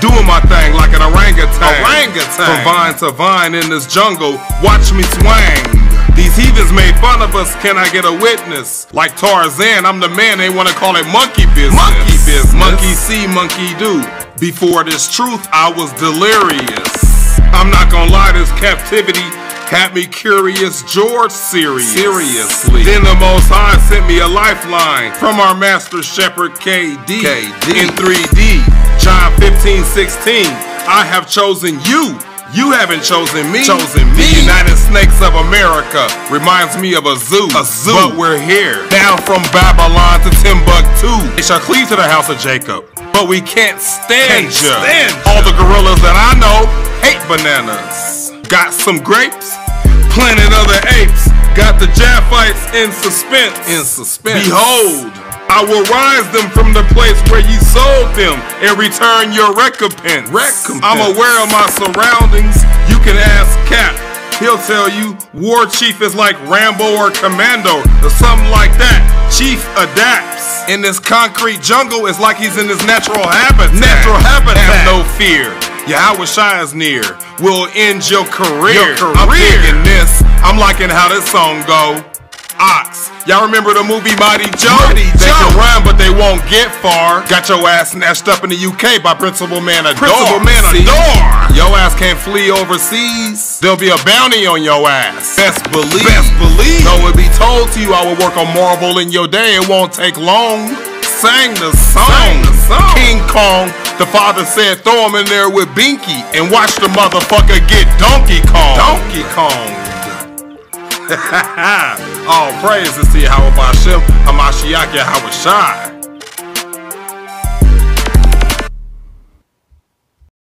doing my thing like an orangutan. From vine to vine in this jungle, watch me swang. These heathens made fun of us, can I get a witness? Like Tarzan, I'm the man, they wanna call it monkey business. Monkey business. Monkey see, monkey do. Before this truth, I was delirious. I'm not gonna lie, this captivity had me curious, George seriously. Then the Most High sent me a lifeline from our master shepherd KD. In 3D, John 15:16. I have chosen you. You haven't chosen me. The United Snakes of America reminds me of a zoo. But we're here. Down from Babylon to Timbuktu. They shall cleave to the house of Jacob. But we can't stand ya. All the gorillas that I know hate bananas. Got some grapes, planet other apes. Got the Japhites in suspense. Behold, I will rise them from the place where you sold them and return your recompense. I'm aware of my surroundings. You can ask Cap. He'll tell you war chief is like Rambo or Commando or something like that. Chief adapts. In this concrete jungle, it's like he's in his natural habitat. Have no fear. Yahweh Shai is near. We'll end your career. I'm digging this. I'm liking how this song go. Ox. Y'all remember the movie Mighty Joe? They can run, but they won't get far. Got your ass snatched up in the UK by Principal Man Adore. Your ass can't flee overseas. There'll be a bounty on your ass. Best believe. Though it be told to you I will work a marvel in your day, it won't take long. Sang the song. King Kong, the father said throw him in there with Binky and watch the motherfucker get Donkey Kong. All praises to Yahweh Bashem, Hamashiach Yahweh Shai.